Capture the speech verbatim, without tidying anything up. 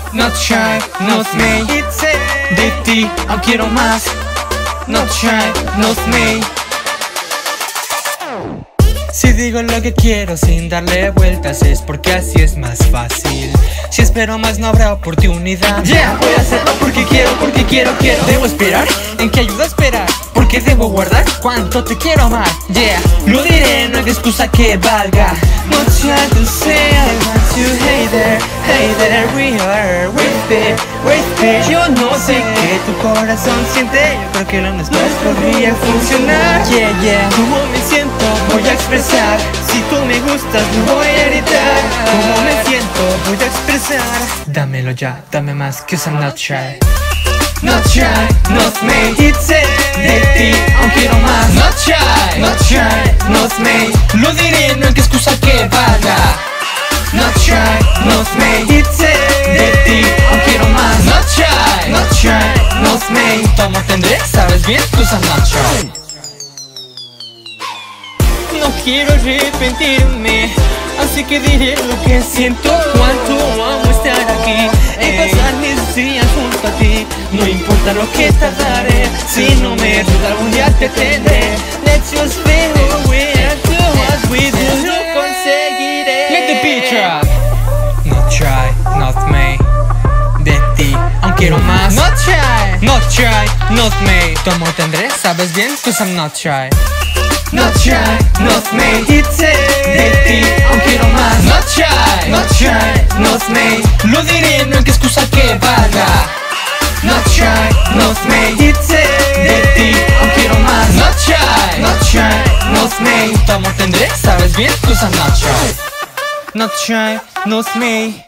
Not shy, not me. De ti aún quiero más. Not shy, not me. Si digo lo que quiero sin darle vueltas es porque así es más fácil. Si espero más no habrá oportunidad. Yeah, voy a hacerlo porque quiero, porque quiero, quiero. Debo esperar, ¿en qué ayuda a esperar? Porque debo guardar cuánto te quiero amar. Yeah, lo diré, no hay excusa que valga. Not shy to say I want you. Hey there, hey there, we are with it, with it. Yo no sé qué tu corazón siente, yo creo que lo nuestro podría funcionar. Yeah, yeah, cómo me siento voy a expresar. Si tú me gustas no voy a gritar. Cómo me siento voy a expresar. Dámelo ya, dame más, cause I'm not shy. Not shy, not me. It's it. De ti aún quiero más. Not shy, not shy, not me. Lo diré, no hay que excusa que valga. Not shy, not me. It's it. De ti aún quiero más. Not shy, not shy, not me. Tu amor tendré, sabes bien, cause I'm not shy. No quiero arrepentirme, así que diré lo que siento. Cuánto amo estar aquí y pasar mis días junto a ti. No importa lo que tardaré, si no me ayuda algún día te tendré. Let's just feel who we are, do what we do, lo conseguiré. Let the beat drop. Not shy, not me. De ti aún quiero más. Not shy, not shy, not me. Tu amor tendré, sabes bien, cause I'm not shy. Not shy, not me. It's it. De ti aún quiero más. Not shy, not shy, not me. Lo diré, no hay que excusa que valga. Not shy, not me. It's it. De ti aún quiero más. Not shy, not shy, not me. Tu amor tendré, sabes bien, cause I'm not shy. Not shy, not me.